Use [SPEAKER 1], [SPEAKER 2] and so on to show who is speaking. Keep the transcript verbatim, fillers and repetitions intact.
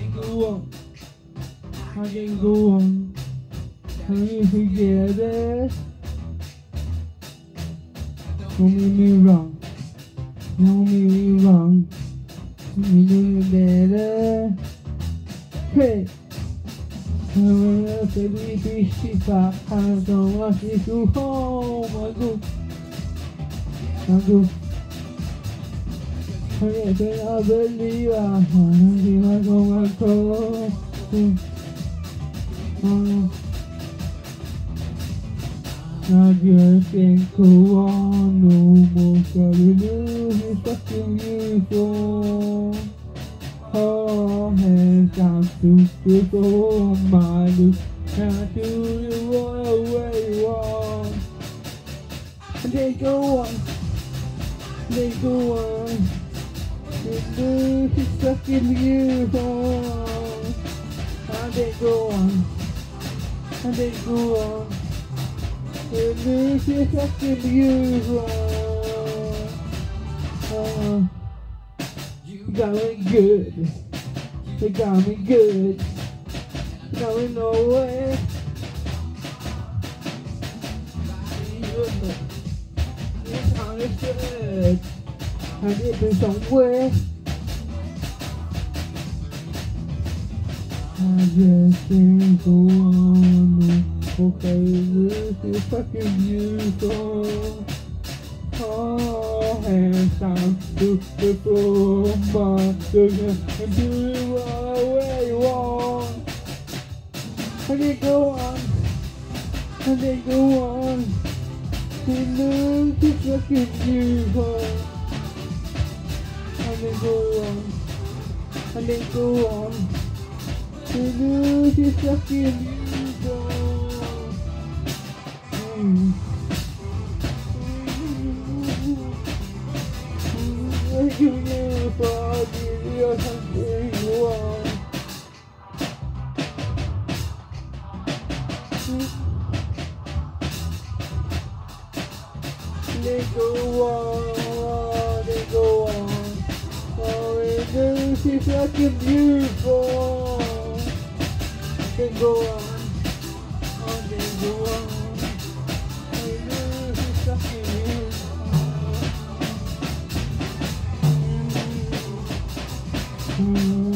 [SPEAKER 1] can go on. I can go on. Can you forget it? Don't make me wrong. Don't make me wrong. You do it better. Hey. I'm gonna be fifty-five. I'm gonna take you home. I go. I go. I can't believe I think I'm gonna go. I just can't go on no more. Gotta lose fucking you. Oh, hands down to the floor, my look. Now to the way you want. And they go on. They go on. They lose is stuck in you. And they go on. And they go on. They lose is stuck in you. Uh, You got me good. You got me good. You got me nowhere. You got me good. I need me somewhere. I just can't go on. Okay, this is fucking beautiful. Oh, hands down to the floor, my sugar, and do it where you want. And they go on, and they go on, they lose is fucking beautiful. And they go on, and they go on, they lose is fucking beautiful. Mm. You never give you something you want. They go on, they go on. Oh, it looks is fucking beautiful. They go on, oh, they go on. It looks is fucking beautiful. Mm-hmm.